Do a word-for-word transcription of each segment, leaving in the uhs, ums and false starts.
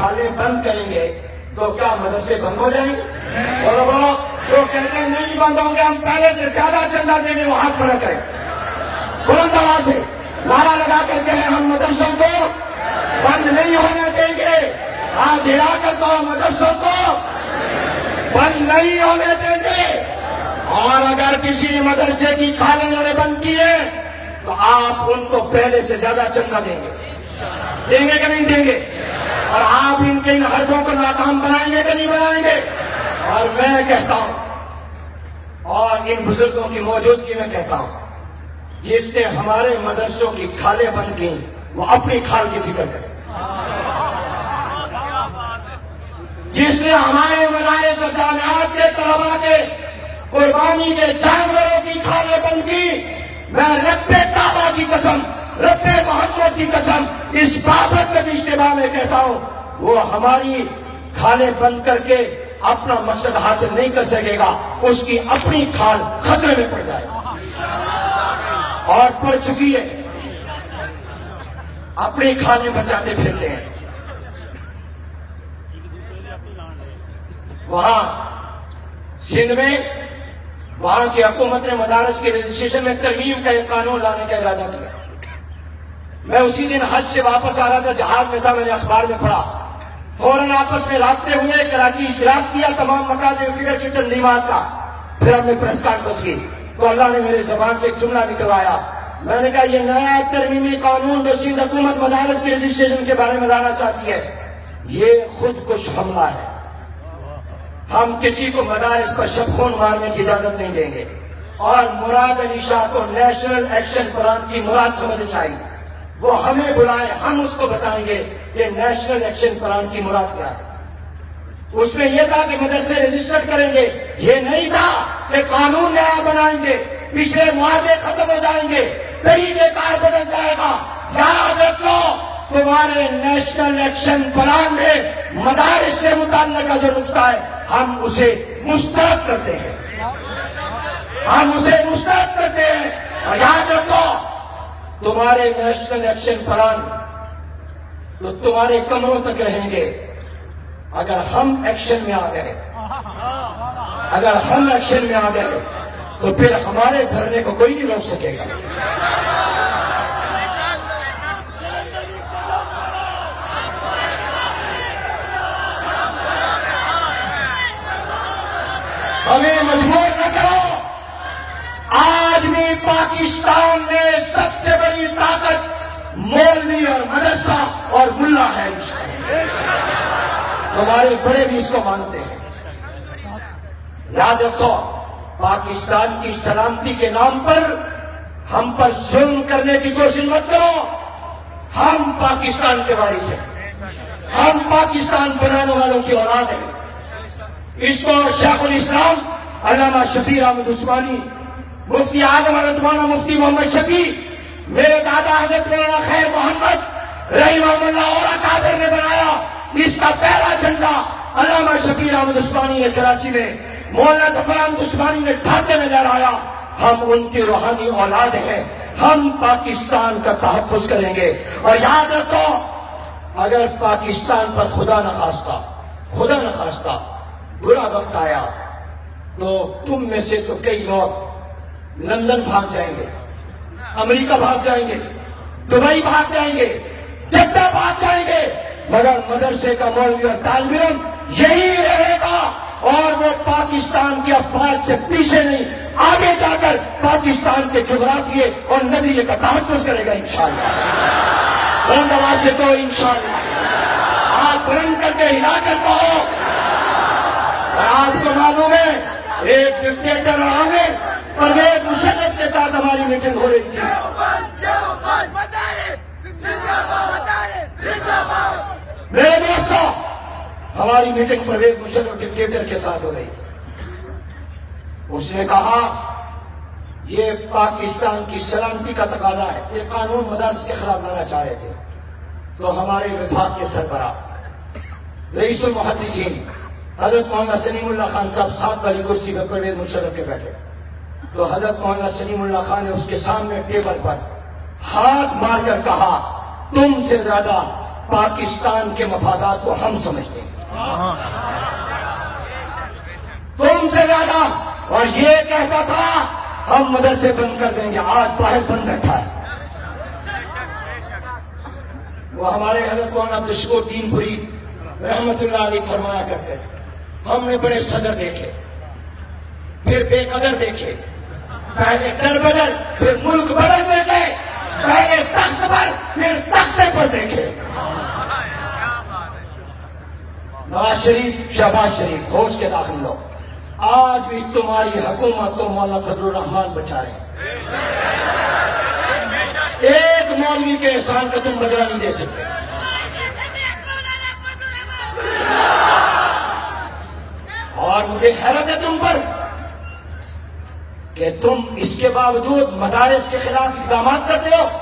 खाले बंद करेंगे तो क्या मदरसे बंद हो जाएंगे? बोलो बोलो। जो कहते हैं नहीं बंद होंगे, हम पहले से ज्यादा चंदा देंगे, वो हाथ खड़ा करें बुलंद आवाज से, नारा लगा करके हम मदरसों को बंद नहीं होने देंगे। हाथ हिलाकर तो मदरसों को बंद नहीं होने देंगे। और अगर किसी मदरसे की खाने उन्होंने बंद किए तो आप उनको पहले से ज्यादा चंदा देंगे, देंगे कि नहीं देंगे? और आप इनके इन हरबों को नाकाम बनाएंगे कि नहीं बनाएंगे? और मैं कहता हूं, और इन बुजुर्गों की मौजूदगी में कहता हूं, जिसने हमारे मदरसों की खालें बंद की वो अपनी खाल की फिक्र करे। जिसने हमारे मदारिस और जामियात के तलबा के कुर्बानी के जानवरों की खालें बंद की, मैं रब्बे काबा की कसम, रब्बे मोहम्मद की कसम, इस बाबत के इज्तिमा में कहता हूं, वो हमारी खालें बंद करके अपना मकसद हासिल नहीं कर सकेगा। उसकी अपनी खाल खतरे में पड़ जाएगी और पड़ चुकी है। अपनी खालें बचाते फिरते हैं। वहां सिंध में वहां की हुकूमत ने मदारस के रजिस्ट्रेशन में तरमीम का एक कानून लाने का इरादा किया। मैं उसी दिन हज से वापस आ रहा था, जहाज में था, मैंने अखबार में पढ़ा। फौरन आपस में राब्ते हुए कराची इजलास किया तमाम मकाम फिक्र की तंजीमात का। फिर हमने प्रेस कॉन्फ्रेंस की तो अल्लाह ने मेरे जबान से एक जुमला निकलवाया। मैंने कहा ये नया तरमीमी कानून जो सिंध हुकूमत मदारस के रजिस्ट्रेशन के बारे में लाना चाहती है, ये खुदकुश हमला है। हम किसी को मदारस पर शबखून मारने की इजाजत नहीं देंगे। और मुराद अली शाह को नेशनल एक्शन प्लान की मुराद समझ नहीं आई, वो हमें बुलाए, हम उसको बताएंगे कि नेशनल एक्शन प्लान की मुराद क्या है। उसमें यह था कि मदरसे रजिस्टर करेंगे, ये नहीं था कि कानून नया बनाएंगे, पिछले मुआहदे खत्म हो जाएंगे, तरीकेकार बदल जाएगा। याद रखो, तुम्हारे नेशनल एक्शन प्लान में मदारिस से मुताल्लिक का जो नुक्ता है, हम उसे मुस्तरद करते हैं, हम उसे मुस्तरद करते हैं। और याद रखो, तुम्हारे नेशनल एक्शन प्लान तो तुम्हारे कमरों तक रहेंगे। अगर हम एक्शन में आ गए, अगर हम एक्शन में आ गए तो फिर हमारे धरने को कोई नहीं रोक सकेगा। हमें मजबूर न करो। आज भी पाकिस्तान में सबसे बड़ी ताकत मौलवी और मदरसा और मुल्ला है। तुम्हारे बड़े भी इसको मानते हैं। याद रखो, पाकिस्तान की सलामती के नाम पर हम पर जुल्म करने की कोशिश मत करो। हम पाकिस्तान के वारिस हैं, हम पाकिस्तान बनाने वालों की औलाद हैं। इसको शेखुल इस्लाम अल्लामा शफी अहमद उस्मानी, मुफ्ती आजम हज़रत मौलाना मुफ्ती मोहम्मद शफी, मेरे दादा हज़रत मौलाना खैर मोहम्मद रहीमहुल्लाह और अकाबिर ने बनाया। इसका पहला झंडा अल्लामा शफी अहमद उस्मानी ने कराची में, मौलाना जफर अहमद उस्मानी ने ढाके में लहराया। हम उनकी रूहानी औलाद हैं। हम पाकिस्तान का तहफ़्फ़ुज़ करेंगे। और याद रखो, अगर पाकिस्तान पर खुदा न खास्ता खुदा न खास्ता बुरा वक्त आया तो तुम में से तो कई लोग लंदन भाग जाएंगे, अमेरिका भाग जाएंगे, दुबई भाग जाएंगे, जद्दा भाग जाएंगे, मगर मदरसे का मौलवी और तालिब इल्म यही रहेगा। और वो पाकिस्तान के अफवाज से पीछे नहीं, आगे जाकर पाकिस्तान के जुग्राफिये और नजरिए का तहफ़्फ़ुज़ करेगा इंशाअल्लाह। बुलंद आवाज से कहो इंशाअल्लाह। हाथ बुलंद करके हिला कर कहो। और आपको मालूम है, एक डिक्टेटर आमिर परवेज मुशर्रफ के साथ हमारी मीटिंग हो रही थी। मेरे दोस्तों, हमारी मीटिंग परवेज मुशर्रफ डिक्टेटर के साथ हो रही थी। उसने कहा ये पाकिस्तान की सलामती का तकाजा है, ये कानून मदरस के खिलाफ लाना चाह रहे थे। तो हमारे विफाक के सरबराह रईसुल मुहद्दिसीन हजरत मौलाना सलीमुल्लाह खान साहब साथ वाली कुर्सी पर परवेज मुशर्रफ के बैठे। तो हजरत मौलाना सलीमुल्लाह खान ने उसके सामने टेबल पर हाथ मारकर कहा, तुमसे ज्यादा पाकिस्तान के मफादात को हम समझते हैं तुमसे ज्यादा। और ये कहता था हम मदरसे बंद कर देंगे, आज बाहर बंद बैठा है। वो हमारे हजरत मौलाना अब्दुल-शुकूर-दीनपुरी रहमतुल्लाह अलैह फरमाया करते थे, हमने बड़े सदर देखे, फिर बेकदर देखे, पहले दर बदर फिर मुल्क बदल देखे, पहले तख्त पर फिर तख्ते पर देखे। नवाज शरीफ, शहबाज शरीफ, होश के दाखिल लो, आज भी तुम्हारी हुकूमत को मौलाना फजलुर रहमान बचा रहे हैं। एक मौलवी के एहसान का तुम बदला नहीं दे सकते। और मुझे हैरत है तुम पर कि तुम इसके बावजूद मदारिस के खिलाफ इक़दाम करते हो।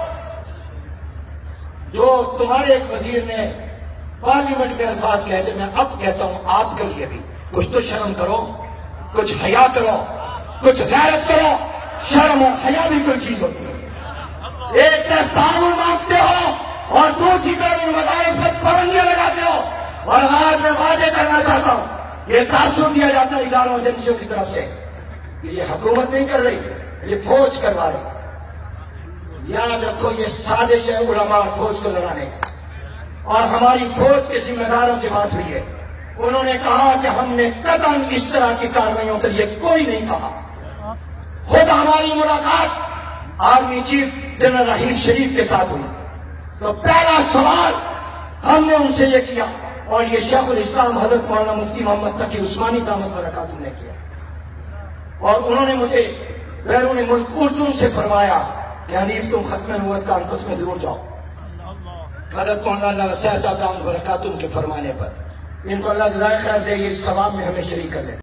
जो तुम्हारे एक वजीर ने पार्लियामेंट में अल्फाज कहे थे, मैं अब कहता हूं आपके लिए भी कुछ तो शर्म करो, कुछ हया करो, कुछ गैरत करो। शर्म और हया भी कोई चीज होती है। एक तरफ ताउन मांगते हो और दूसरी तरफ इन मदारिस पर पाबंदियां लगाते हो। और आज मैं वादे करना चाहता हूं, ये तासुर दिया जाता है इदारों एजेंसियों की तरफ से, ये हुकूमत नहीं कर रही, ये फौज करवा रही। याद रखो, ये साजिश है उलमा और फौज को लड़ाने की। और हमारी फौज के जिम्मेदारों से बात हुई है, उन्होंने कहा कि हमने कतई इस तरह की कार्रवाइयों के लिए कोई नहीं कहा। खुद हमारी मुलाकात army chief general Raheel Sharif के साथ हुई, तो पहला सवाल हमने उनसे यह किया, और ये शेखुल इस्लाम हजरत मौलाना मुफ्ती मोहम्मद तकी उस्मानी दामत बरकातुहू ने किया। और उन्होंने मुझे बैरून मुल्क उर्दू से फरमाया कि हनीफ तुम खत्म नबुव्वत कॉन्फ्रेंस में जरूर जाओ, हजरत मौलाना दामत बरकातुहू के फरमाने पर। इनको अल्लाह जज़ाए खैर दे, ये सवाब में हमें शरीक कर ले।